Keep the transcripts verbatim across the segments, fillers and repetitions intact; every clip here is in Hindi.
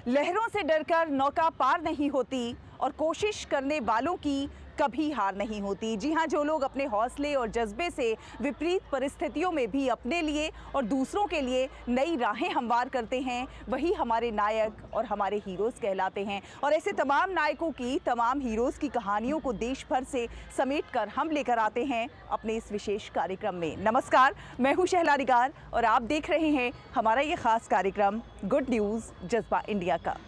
लहरों से डरकर नौका पार नहीं होती और कोशिश करने वालों की कभी हार नहीं होती। जी हाँ, जो लोग अपने हौसले और जज्बे से विपरीत परिस्थितियों में भी अपने लिए और दूसरों के लिए नई राहें हमवार करते हैं, वही हमारे नायक और हमारे हीरोज़ कहलाते हैं। और ऐसे तमाम नायकों की, तमाम हीरोज़ की कहानियों को देश भर से समेट कर हम लेकर आते हैं अपने इस विशेष कार्यक्रम में। नमस्कार, मैं हूँ शहला निगार और आप देख रहे हैं हमारा ये खास कार्यक्रम गुड न्यूज़ जज्बा इंडिया का।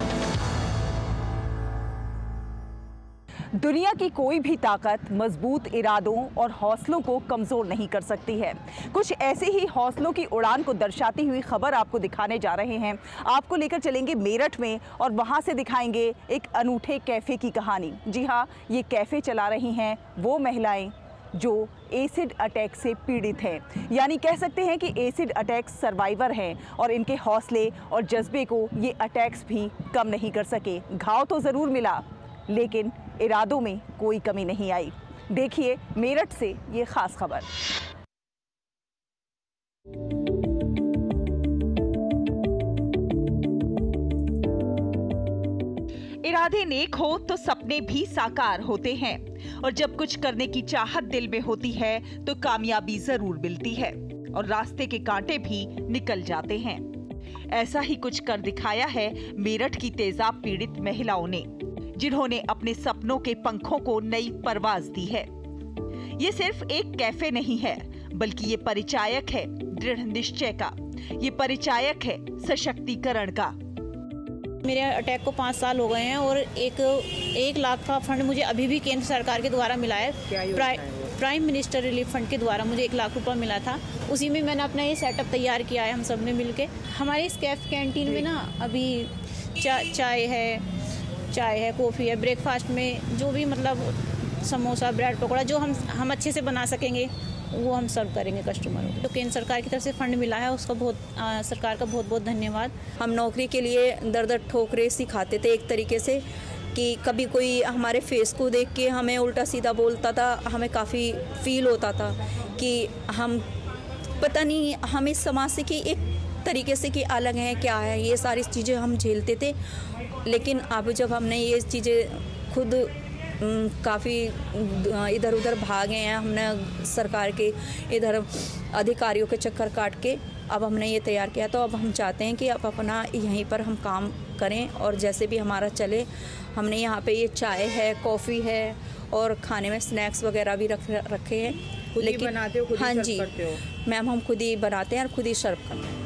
दुनिया की कोई भी ताकत मजबूत इरादों और हौसलों को कमज़ोर नहीं कर सकती है। कुछ ऐसे ही हौसलों की उड़ान को दर्शाती हुई खबर आपको दिखाने जा रहे हैं। आपको लेकर चलेंगे मेरठ में और वहां से दिखाएंगे एक अनूठे कैफ़े की कहानी। जी हाँ, ये कैफ़े चला रही हैं वो महिलाएं जो एसिड अटैक से पीड़ित हैं, यानी कह सकते हैं कि एसिड अटैक सर्वाइवर हैं और इनके हौसले और जज्बे को ये अटैक्स भी कम नहीं कर सके। घाव तो ज़रूर मिला, लेकिन इरादों में कोई कमी नहीं आई। देखिए मेरठ से ये खास खबर। इरादे नेक हो तो सपने भी साकार होते हैं और जब कुछ करने की चाहत दिल में होती है तो कामयाबी जरूर मिलती है और रास्ते के कांटे भी निकल जाते हैं। ऐसा ही कुछ कर दिखाया है मेरठ की तेजाब पीड़ित महिलाओं ने, जिन्होंने अपने सपनों के पंखों को नई परवाज दी है। ये सिर्फ एक कैफे नहीं है, बल्कि ये परिचायक है दृढ़ निश्चय का, ये परिचायक है सशक्तिकरण का। मेरे अटैक को पाँच साल हो गए हैं और एक एक लाख का फंड मुझे अभी भी केंद्र सरकार के द्वारा मिला है। प्राइ, प्राइम मिनिस्टर रिलीफ फंड के द्वारा मुझे एक लाख रुपया मिला था। उसी में मैंने अपना ये सेटअप तैयार किया है, हम सब ने मिल के। हमारे इस कैफ कैंटीन में ना अभी चा, चाय है चाय है कॉफ़ी है, ब्रेकफास्ट में जो भी मतलब समोसा ब्रेड पकौड़ा जो हम हम अच्छे से बना सकेंगे वो हम सर्व करेंगे कस्टमरों को। तो केंद्र सरकार की तरफ से फंड मिला है, उसका बहुत आ, सरकार का बहुत बहुत धन्यवाद। हम नौकरी के लिए दर दर ठोकरे सिखाते थे एक तरीके से कि कभी कोई हमारे फेस को देख के हमें उल्टा सीधा बोलता था, हमें काफ़ी फील होता था कि हम पता नहीं हमें समाज से कि एक तरीके से कि अलग है क्या है, ये सारी चीज़ें हम झेलते थे। लेकिन अब जब हमने ये चीज़ें खुद काफ़ी इधर उधर भागे हैं, हमने सरकार के इधर अधिकारियों के चक्कर काट के अब हमने ये तैयार किया, तो अब हम चाहते हैं कि अब अपना यहीं पर हम काम करें और जैसे भी हमारा चले। हमने यहाँ पे ये चाय है, कॉफ़ी है और खाने में स्नैक्स वगैरह भी रख रखे हैं। खुद ही बनाते हो, खुद ही सर्व करते हो? मैम, हम खुद ही बनाते हैं और खुद ही सर्व करते हैं।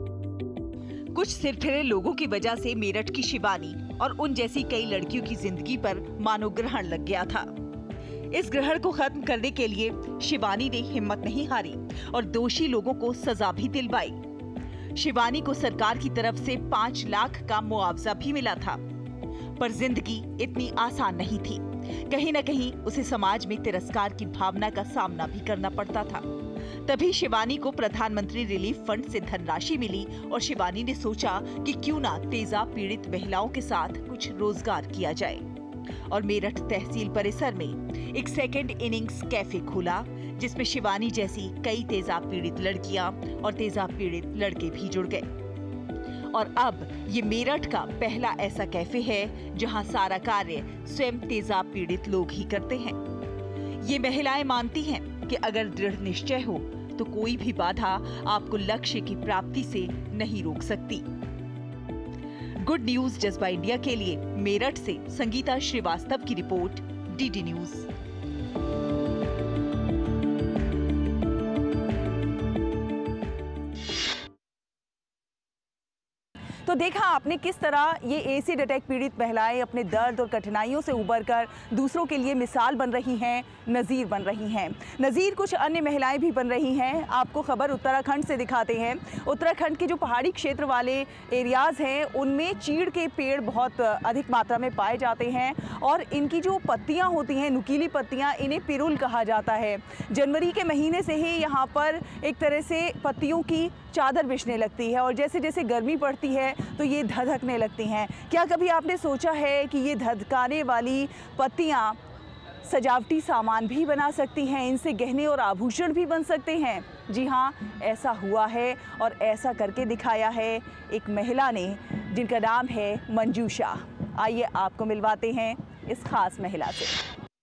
कुछ सिरफिरे लोगों की वजह से मेरठ की शिवानी और उन जैसी कई लड़कियों की जिंदगी पर मानो ग्रहण लग गया था। इस ग्रहण को खत्म करने के लिए शिवानी ने हिम्मत नहीं हारी और दोषी लोगों को सजा भी दिलवाई। शिवानी को सरकार की तरफ से पाँच लाख का मुआवजा भी मिला था, पर जिंदगी इतनी आसान नहीं थी। कहीं न कहीं उसे समाज में तिरस्कार की भावना का सामना भी करना पड़ता था। तभी शिवानी को प्रधानमंत्री रिलीफ फंड से धनराशि मिली और शिवानी ने सोचा कि क्यों ना तेजाब पीड़ित महिलाओं के साथ कुछ रोजगार किया जाए और मेरठ तहसील परिसर में एक सेकेंड इनिंग्स कैफे खोला, जिसमें शिवानी जैसी कई तेजाब पीड़ित लड़कियां और तेजाब पीड़ित लड़के भी जुड़ गए। और अब ये मेरठ का पहला ऐसा कैफे है जहां सारा कार्य स्वयं तेजाब पीड़ित लोग ही करते हैं। ये महिलाएं मानती हैं कि अगर दृढ़ निश्चय हो तो कोई भी बाधा आपको लक्ष्य की प्राप्ति से नहीं रोक सकती। गुड न्यूज जज्बा इंडिया के लिए मेरठ से संगीता श्रीवास्तव की रिपोर्ट, डीडी न्यूज। तो देखा आपने किस तरह ये एसिड अटैक पीड़ित महिलाएं अपने दर्द और कठिनाइयों से उबरकर दूसरों के लिए मिसाल बन रही हैं, नज़ीर बन रही हैं। नज़ीर कुछ अन्य महिलाएं भी बन रही हैं। आपको खबर उत्तराखंड से दिखाते हैं। उत्तराखंड के जो पहाड़ी क्षेत्र वाले एरियाज़ हैं उनमें चीड़ के पेड़ बहुत अधिक मात्रा में पाए जाते हैं और इनकी जो पत्तियाँ होती हैं, नुकीली पत्तियाँ, इन्हें पिरुल कहा जाता है। जनवरी के महीने से ही यहाँ पर एक तरह से पत्तियों की चादर बिछने लगती है और जैसे जैसे गर्मी पड़ती है तो ये धधकने लगती हैं। क्या कभी आपने सोचा है कि ये धधकाने वाली पत्तियाँ सजावटी सामान भी बना सकती हैं, इनसे गहने और आभूषण भी बन सकते हैं? जी हाँ, ऐसा हुआ है और ऐसा करके दिखाया है एक महिला ने जिनका नाम है मंजूषा। आइए आपको मिलवाते हैं इस खास महिला से।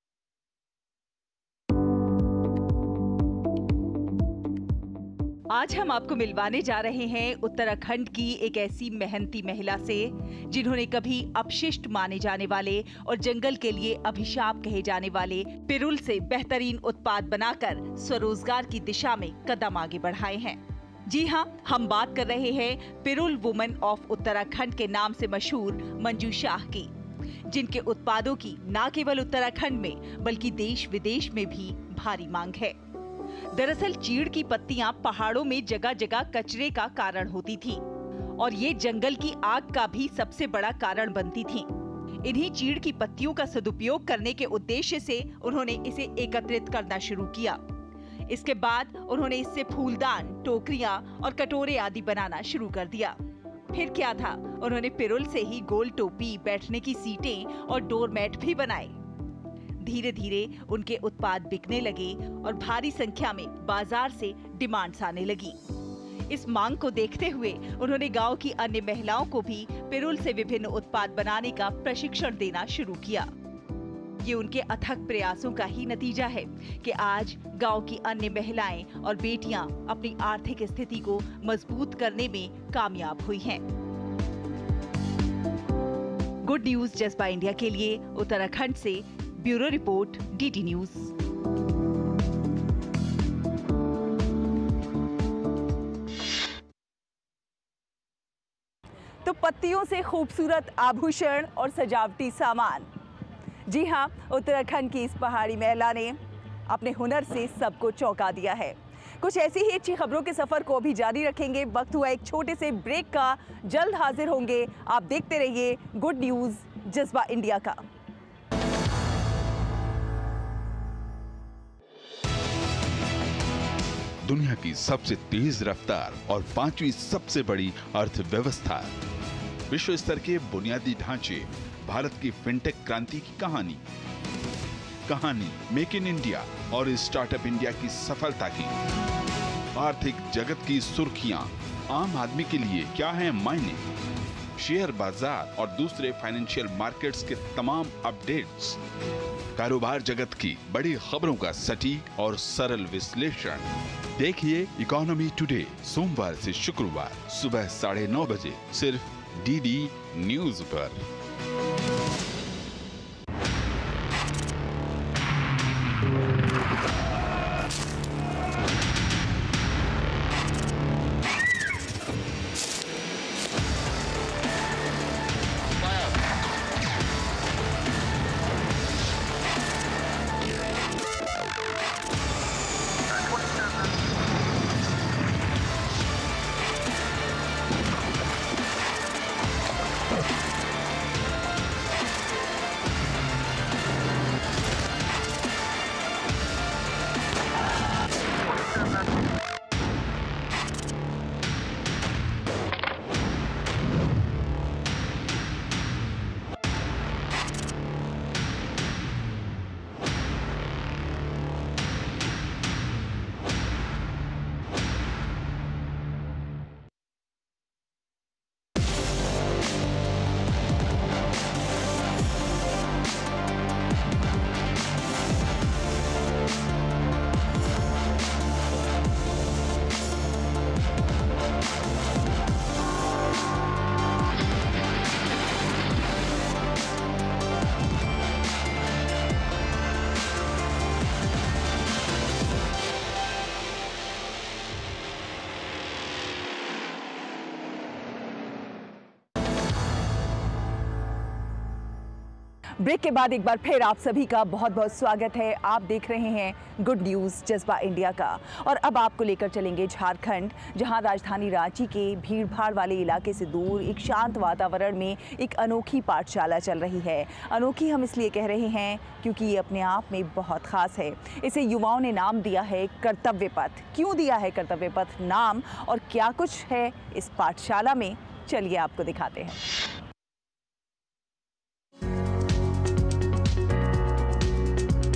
आज हम आपको मिलवाने जा रहे हैं उत्तराखंड की एक ऐसी मेहनती महिला से जिन्होंने कभी अपशिष्ट माने जाने वाले और जंगल के लिए अभिशाप कहे जाने वाले पिरुल से बेहतरीन उत्पाद बनाकर स्वरोजगार की दिशा में कदम आगे बढ़ाए हैं। जी हाँ, हम बात कर रहे हैं पिरुल वुमन ऑफ उत्तराखंड के नाम से मशहूर मंजू शाह की, जिनके उत्पादों की न केवल उत्तराखंड में बल्कि देश विदेश में भी भारी मांग है। दरअसल चीड़ की पत्तियां पहाड़ों में जगह जगह कचरे का कारण होती थी और ये जंगल की आग का भी सबसे बड़ा कारण बनती थी। इन्हीं चीड़ की पत्तियों का सदुपयोग करने के उद्देश्य से उन्होंने इसे एकत्रित करना शुरू किया। इसके बाद उन्होंने इससे फूलदान, टोकरियां और कटोरे आदि बनाना शुरू कर दिया। फिर क्या था, उन्होंने पिरुल से ही गोल टोपी, बैठने की सीटें और डोरमैट भी बनाए। धीरे धीरे उनके उत्पाद बिकने लगे और भारी संख्या में बाजार से डिमांड्स आने लगी। इस मांग को देखते हुए उन्होंने गांव की अन्य महिलाओं को भी पिरुल से विभिन्न उत्पाद बनाने का प्रशिक्षण देना शुरू किया। ये उनके अथक प्रयासों का ही नतीजा है कि आज गांव की अन्य महिलाएं और बेटियां अपनी आर्थिक स्थिति को मजबूत करने में कामयाब हुई हैं। गुड न्यूज जज्बा इंडिया के लिए उत्तराखंड से ब्यूरो रिपोर्ट, डीडी न्यूज। तो पत्तियों से खूबसूरत आभूषण और सजावटी सामान। जी हाँ, उत्तराखंड की इस पहाड़ी महिला ने अपने हुनर से सबको चौंका दिया है। कुछ ऐसी ही अच्छी खबरों के सफर को अभी जारी रखेंगे। वक्त हुआ एक छोटे से ब्रेक का, जल्द हाजिर होंगे। आप देखते रहिए गुड न्यूज जज्बा इंडिया का। दुनिया की सबसे तेज रफ्तार और पांचवी सबसे बड़ी अर्थव्यवस्था, विश्व स्तर के बुनियादी ढांचे, भारत की फिनटेक क्रांति की कहानी कहानी मेक इन इंडिया और स्टार्टअप इंडिया की सफलता की। आर्थिक जगत की सुर्खियां, आम आदमी के लिए क्या है मायने, शेयर बाजार और दूसरे फाइनेंशियल मार्केट्स के तमाम अपडेट्स, कारोबार जगत की बड़ी खबरों का सटीक और सरल विश्लेषण। देखिए इकोनॉमी टुडे सोमवार से शुक्रवार सुबह साढ़े नौ बजे सिर्फ डीडी न्यूज पर। ब्रेक के बाद एक बार फिर आप सभी का बहुत बहुत स्वागत है। आप देख रहे हैं गुड न्यूज़ जज्बा इंडिया का और अब आपको लेकर चलेंगे झारखंड, जहां राजधानी रांची के भीड़भाड़ वाले इलाके से दूर एक शांत वातावरण में एक अनोखी पाठशाला चल रही है। अनोखी हम इसलिए कह रहे हैं क्योंकि ये अपने आप में बहुत ख़ास है। इसे युवाओं ने नाम दिया है कर्तव्य पथ। क्यों दिया है कर्तव्य पथ नाम और क्या कुछ है इस पाठशाला में, चलिए आपको दिखाते हैं।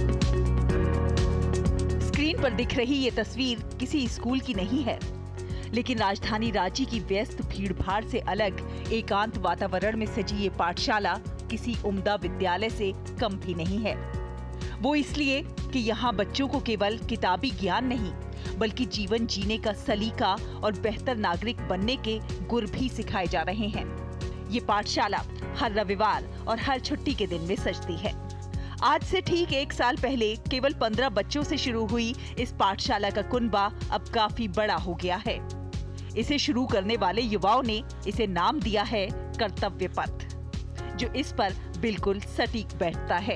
पर दिख रही ये तस्वीर किसी स्कूल की नहीं है। लेकिन राजधानी रांची की व्यस्त भीड़ भाड़ से अलग एकांत वातावरण में सजी ये पाठशाला किसी उम्दा विद्यालय से कम भी नहीं है। वो इसलिए कि यहाँ बच्चों को केवल किताबी ज्ञान नहीं बल्कि जीवन जीने का सलीका और बेहतर नागरिक बनने के गुर भी सिखाए जा रहे हैं। ये पाठशाला हर रविवार और हर छुट्टी के दिन में सजती है। आज से ठीक एक साल पहले केवल पंद्रह बच्चों से शुरू हुई इस पाठशाला का कुनबा अब काफी बड़ा हो गया है। इसे शुरू करने वाले युवाओं ने इसे नाम दिया है कर्तव्य पथ, जो इस पर बिल्कुल सटीक बैठता है।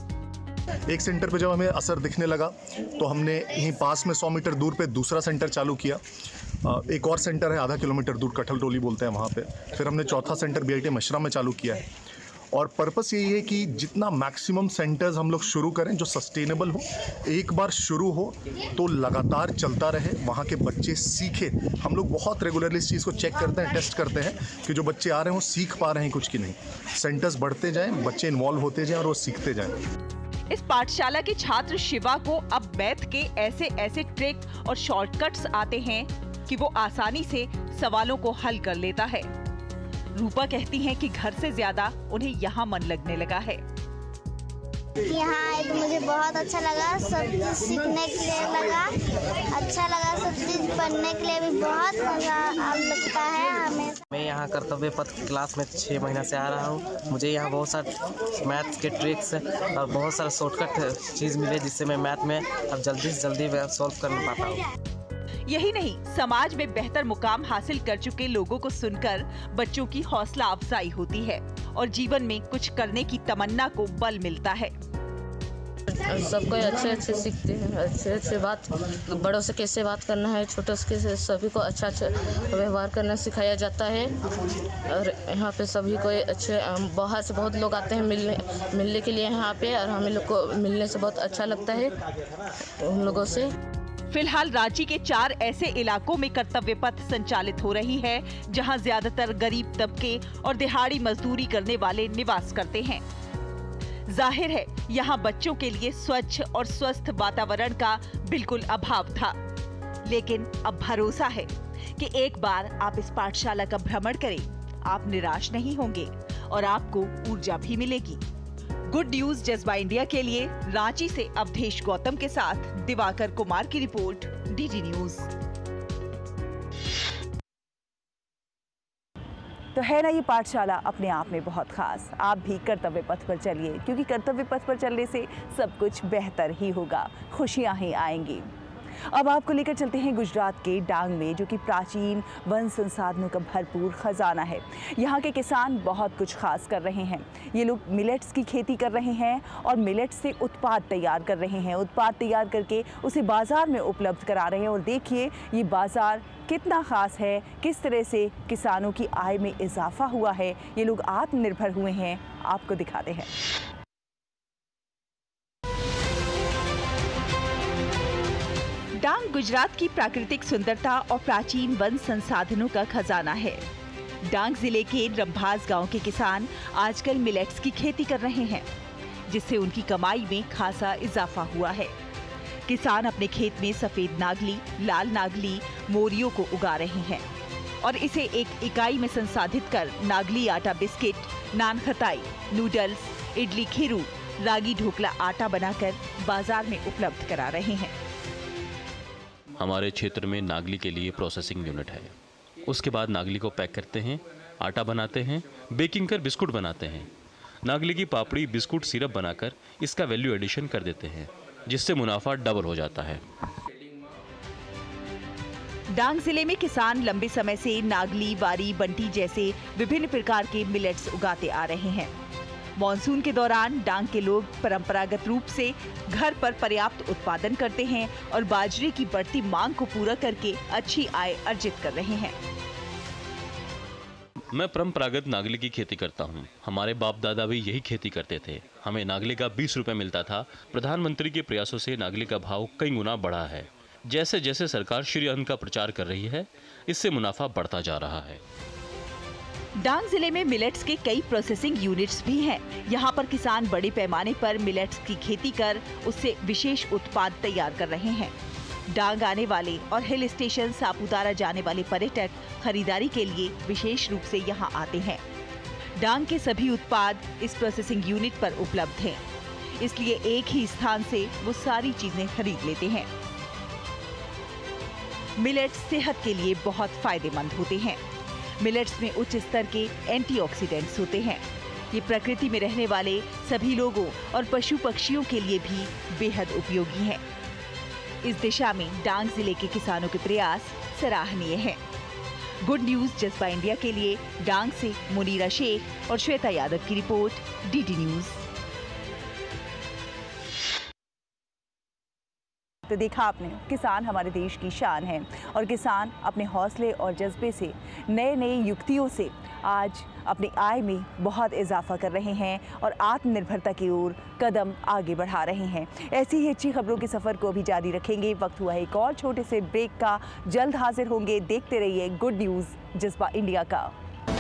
एक सेंटर पे जब हमें असर दिखने लगा तो हमने यहीं पास में सौ मीटर दूर पे दूसरा सेंटर चालू किया। एक और सेंटर है आधा किलोमीटर दूर, कठल टोली बोलते हैं वहाँ पे। फिर हमने चौथा centre B I T Mesra में चालू किया है। और पर्पस यही है कि जितना मैक्सिमम सेंटर्स हम लोग शुरू करें जो सस्टेनेबल हो, एक बार शुरू हो तो लगातार चलता रहे, वहाँ के बच्चे सीखें। हम लोग बहुत रेगुलरली इस चीज़ को चेक करते हैं, टेस्ट करते हैं कि जो बच्चे आ रहे हैं वो सीख पा रहे हैं कुछ कि नहीं। सेंटर्स बढ़ते जाएं, बच्चे इन्वॉल्व होते जाएं और वो सीखते जाएं। इस पाठशाला के छात्र शिवा को अब मैथ के ऐसे ऐसे ट्रिक और शॉर्टकट्स आते हैं कि वो आसानी से सवालों को हल कर लेता है। रूपा कहती हैं कि घर से ज्यादा उन्हें यहाँ मन लगने लगा है। यहाँ आए तो मुझे बहुत अच्छा लगा, सब चीज सीखने के लिए लगा, अच्छा लगा, सब चीज पढ़ने के लिए भी बहुत मजा लगता है हमें। मैं यहाँ कर्तव्य पथ की क्लास में छः महीना से आ रहा हूँ। मुझे यहाँ बहुत सारे मैथ के ट्रिक्स और बहुत सारा शॉर्टकट चीज़ मिले जिससे मैं मैथ में अब जल्दी से जल्दी सॉल्व कर पाता हूँ। यही नहीं, समाज में बेहतर मुकाम हासिल कर चुके लोगों को सुनकर बच्चों की हौसला अफजाई होती है और जीवन में कुछ करने की तमन्ना को बल मिलता है। सबको अच्छे अच्छे सीखते हैं, अच्छे अच्छे बात, बड़ों से कैसे बात करना है, छोटों से सभी को अच्छा अच्छा व्यवहार करना सिखाया जाता है। और यहाँ पे सभी को अच्छे, बाहर से बहुत लोग आते हैं मिलने मिलने के लिए यहाँ पे, और हमें लोग को मिलने से बहुत अच्छा लगता है उन लोगों से। फिलहाल रांची के चार ऐसे इलाकों में कर्तव्य पथ संचालित हो रही है जहां ज्यादातर गरीब तबके और दिहाड़ी मजदूरी करने वाले निवास करते हैं। जाहिर है यहां बच्चों के लिए स्वच्छ और स्वस्थ वातावरण का बिल्कुल अभाव था, लेकिन अब भरोसा है कि एक बार आप इस पाठशाला का भ्रमण करें, आप निराश नहीं होंगे और आपको ऊर्जा भी मिलेगी। गुड न्यूज जज्बा इंडिया के लिए रांची से अवधेश गौतम के साथ दिवाकर कुमार की रिपोर्ट, डी डी न्यूज। तो है ना ये पाठशाला अपने आप में बहुत खास। आप भी कर्तव्य पथ पर चलिए, क्योंकि कर्तव्य पथ पर चलने से सब कुछ बेहतर ही होगा, खुशियां ही आएंगी। अब आपको लेकर चलते हैं गुजरात के डांग में, जो कि प्राचीन वन संसाधनों का भरपूर खजाना है। यहाँ के किसान बहुत कुछ खास कर रहे हैं। ये लोग मिलेट्स की खेती कर रहे हैं और मिलेट्स से उत्पाद तैयार कर रहे हैं। उत्पाद तैयार करके उसे बाजार में उपलब्ध करा रहे हैं। और देखिए ये बाजार कितना खास है, किस तरह से किसानों की आय में इजाफा हुआ है, ये लोग आत्मनिर्भर हुए हैं, आपको दिखाते हैं। डांग गुजरात की प्राकृतिक सुंदरता और प्राचीन वन संसाधनों का खजाना है। डांग जिले के रंभास गांव के किसान आजकल मिलेट्स की खेती कर रहे हैं, जिससे उनकी कमाई में खासा इजाफा हुआ है। किसान अपने खेत में सफेद नागली, लाल नागली, मोरियों को उगा रहे हैं और इसे एक इकाई में संसाधित कर नागली आटा biscuit, nankhatai, noodles, idli खीरू, रागी ढोकला आटा बनाकर बाजार में उपलब्ध करा रहे हैं। हमारे क्षेत्र में नागली के लिए प्रोसेसिंग यूनिट है। उसके बाद नागली को पैक करते हैं, आटा बनाते हैं, बेकिंग कर बिस्कुट बनाते हैं। नागली की पापड़ी बिस्कुट सिरप बनाकर इसका वैल्यू एडिशन कर देते हैं, जिससे मुनाफा डबल हो जाता है। डांग जिले में किसान लंबे समय से नागली, वारी, बंटी जैसे विभिन्न प्रकार के मिलेट्स उगाते आ रहे हैं। मॉनसून के दौरान डांग के लोग परंपरागत रूप से घर पर पर्याप्त उत्पादन करते हैं और बाजरे की बढ़ती मांग को पूरा करके अच्छी आय अर्जित कर रहे हैं। मैं परंपरागत नागली की खेती करता हूं। हमारे बाप दादा भी यही खेती करते थे। हमें नागली का बीस रुपए मिलता था। प्रधानमंत्री के प्रयासों से नागली का भाव कई गुना बढ़ा है। जैसे जैसे सरकार श्री अन्न का प्रचार कर रही है, इससे मुनाफा बढ़ता जा रहा है। डांग जिले में मिलेट्स के कई प्रोसेसिंग यूनिट्स भी हैं। यहाँ पर किसान बड़े पैमाने पर मिलेट्स की खेती कर उससे विशेष उत्पाद तैयार कर रहे हैं। डांग आने वाले और हिल स्टेशन सापुतारा जाने वाले पर्यटक खरीदारी के लिए विशेष रूप से यहाँ आते हैं। डांग के सभी उत्पाद इस प्रोसेसिंग यूनिट पर उपलब्ध हैं, इसलिए एक ही स्थान से वो सारी चीजें खरीद लेते हैं। मिलेट्स सेहत के लिए बहुत फायदेमंद होते हैं। मिलेट्स में उच्च स्तर के एंटीऑक्सीडेंट्स होते हैं। ये प्रकृति में रहने वाले सभी लोगों और पशु पक्षियों के लिए भी बेहद उपयोगी हैं। इस दिशा में डांग जिले के किसानों के प्रयास सराहनीय हैं। गुड न्यूज जज्बा इंडिया के लिए डांग से मुनीरा शेख और श्वेता यादव की रिपोर्ट, डीडी न्यूज। तो देखा आपने, किसान हमारे देश की शान है और किसान अपने हौसले और जज्बे से नए नए युक्तियों से आज अपनी आय में बहुत इजाफा कर रहे हैं और आत्मनिर्भरता की ओर कदम आगे बढ़ा रहे हैं। ऐसी ही अच्छी खबरों के सफ़र को भी जारी रखेंगे। वक्त हुआ है एक और छोटे से ब्रेक का, जल्द हाजिर होंगे। देखते रहिए गुड न्यूज़ जज्बा इंडिया का।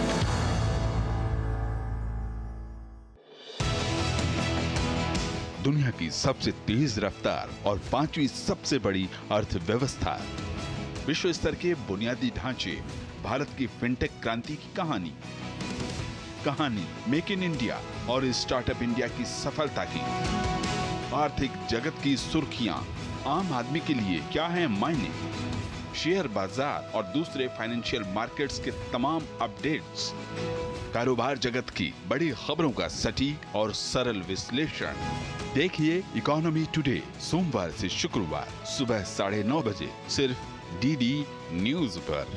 दुनिया की सबसे तेज रफ्तार और पांचवी सबसे बड़ी अर्थव्यवस्था, विश्व स्तर के बुनियादी ढांचे, भारत की फिनटेक क्रांति की कहानी कहानी मेक इन इंडिया और स्टार्टअप इंडिया की सफलता की। आर्थिक जगत की सुर्खियां, आम आदमी के लिए क्या है मायने, शेयर बाजार और दूसरे फाइनेंशियल मार्केट्स के तमाम अपडेट्स, कारोबार जगत की बड़ी खबरों का सटीक और सरल विश्लेषण। देखिए इकोनॉमी टुडे सोमवार से शुक्रवार सुबह साढ़े नौ बजे सिर्फ डीडी न्यूज पर।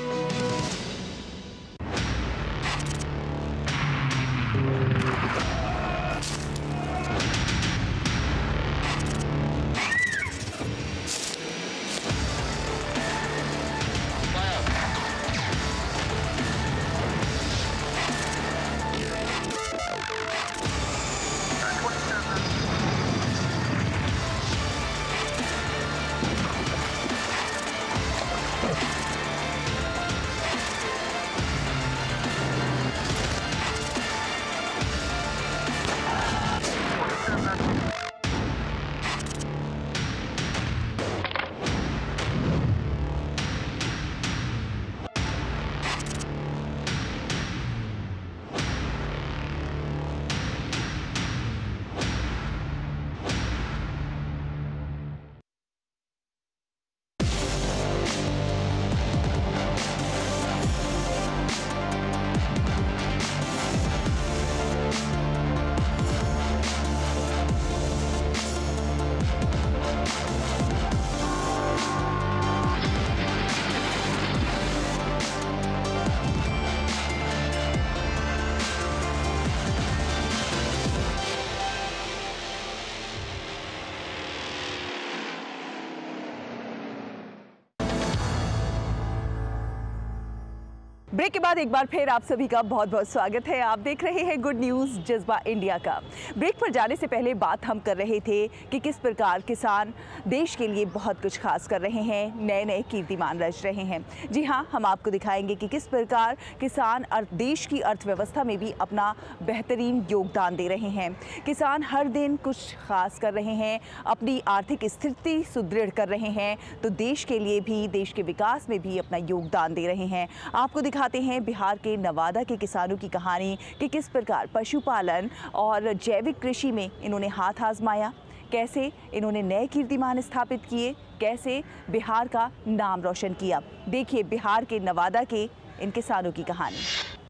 ब्रेक के बाद एक बार फिर आप सभी का बहुत बहुत स्वागत है। आप देख रहे हैं गुड न्यूज़ जज्बा इंडिया का। ब्रेक पर जाने से पहले बात हम कर रहे थे कि किस प्रकार किसान देश के लिए बहुत कुछ खास कर रहे हैं, नए नए कीर्तिमान रच रहे हैं। जी हाँ, हम आपको दिखाएंगे कि किस प्रकार किसान अर्थ देश की अर्थव्यवस्था में भी अपना बेहतरीन योगदान दे रहे हैं। किसान हर दिन कुछ खास कर रहे हैं, अपनी आर्थिक स्थिति सुदृढ़ कर रहे हैं, तो देश के लिए भी, देश के विकास में भी अपना योगदान दे रहे हैं। आपको दिखाते हैं बिहार के नवादा के किसानों की कहानी कि किस प्रकार पशुपालन और जैविक कृषि में इन्होंने हाथ आजमाया, कैसे इन्होंने नए कीर्तिमान स्थापित किए, कैसे बिहार का नाम रोशन किया। देखिए बिहार के नवादा के इन किसानों की कहानी।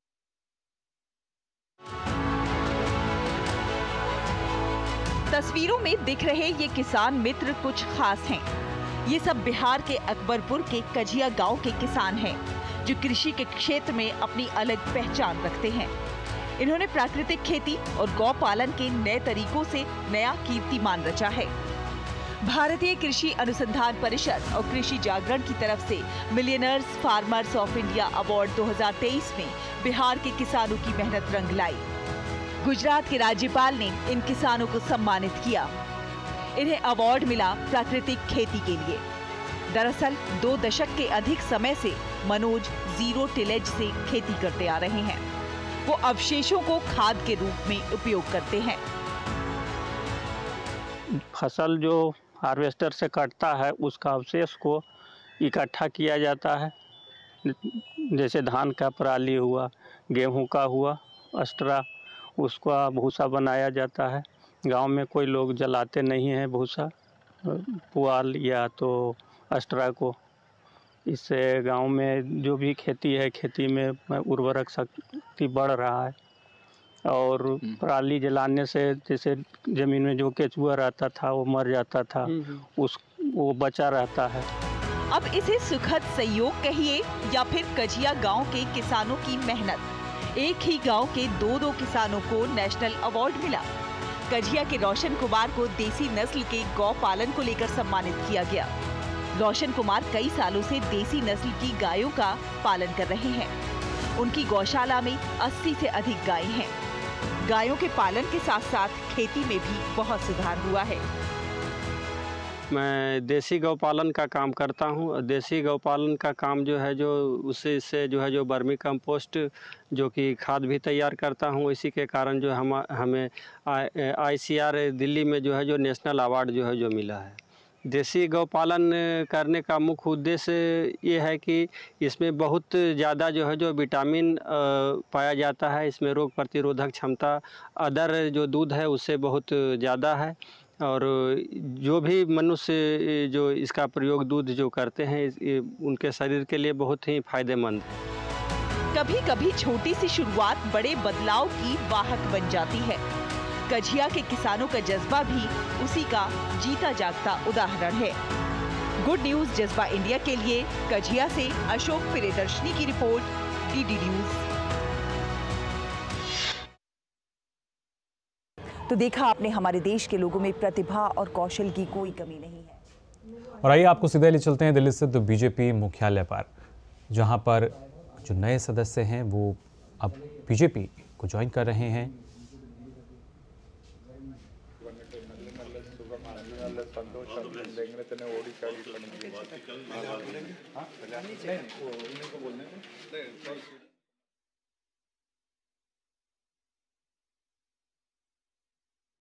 तस्वीरों में दिख रहे ये किसान मित्र कुछ खास हैं। ये सब बिहार के अकबरपुर के कजिया गांव के किसान हैं, जो कृषि के क्षेत्र में अपनी अलग पहचान रखते हैं। इन्होंने प्राकृतिक खेती और गौ पालन के नए तरीकों से नया कीर्तिमान रचा है। भारतीय कृषि अनुसंधान परिषद और कृषि जागरण की तरफ से millionaires farmers of India award दो हज़ार तेईस में बिहार के किसानों की मेहनत रंग लाई। गुजरात के राज्यपाल ने इन किसानों को सम्मानित किया। इन्हें अवार्ड मिला प्राकृतिक खेती के लिए। दरअसल दो दशक के अधिक समय से मनोज जीरो टिलेज से खेती करते आ रहे हैं। वो अवशेषों को खाद के रूप में उपयोग करते हैं। फसल जो हार्वेस्टर से कटता है उसका अवशेष को इकट्ठा किया जाता है। जैसे धान का पराली हुआ, गेहूं का हुआ अस्ट्रा, उसका भूसा बनाया जाता है। गांव में कोई लोग जलाते नहीं हैं भूसा, पुआल या तो अस्ट्रा को। इससे गांव में जो भी खेती है, खेती में उर्वरक शक्ति बढ़ रहा है। और पराली जलाने से जैसे ज़मीन में जो केचुआ रहता था वो मर जाता था, उस वो बचा रहता है। अब इसे सुखद संयोग कहिए या फिर कजिया गांव के किसानों की मेहनत, एक ही गांव के दो दो किसानों को नेशनल अवार्ड मिला। कजिया के रोशन कुमार को देसी नस्ल के गौ पालन को लेकर सम्मानित किया गया। रोशन कुमार कई सालों से देसी नस्ल की गायों का पालन कर रहे हैं। उनकी गौशाला में अस्सी से अधिक गायें हैं। गायों के पालन के साथ साथ खेती में भी बहुत सुधार हुआ है। मैं देसी गौपालन का काम करता हूँ। देसी गौपालन का काम जो है जो उससे से जो है जो वर्मी कंपोस्ट जो कि खाद भी तैयार करता हूँ। इसी के कारण जो हम हमें आई सी आर दिल्ली में जो है जो नेशनल अवार्ड जो है जो मिला है। देसी गौपालन करने का मुख्य उद्देश्य ये है कि इसमें बहुत ज़्यादा जो है जो विटामिन पाया जाता है। इसमें रोग प्रतिरोधक क्षमता अदर जो दूध है उससे बहुत ज़्यादा है। और जो भी मनुष्य जो इसका प्रयोग दूध जो करते हैं उनके शरीर के लिए बहुत ही फायदेमंद है। कभी कभी छोटी सी शुरुआत बड़े बदलाव की वाहक बन जाती है। कजिया के किसानों का जज्बा भी उसी का जीता जागता उदाहरण है। गुड न्यूज जज्बा इंडिया के लिए कजिया से अशोक प्रियदर्शनी की रिपोर्ट, डी डी न्यूज। तो देखा आपने, हमारे देश के लोगों में प्रतिभा और कौशल की कोई कमी नहीं है। और आइए आपको सीधे ले चलते हैं दिल्ली स्थित बीजेपी मुख्यालय पर, जहां पर जो नए सदस्य हैं वो अब बीजेपी को ज्वाइन कर रहे हैं। संतोष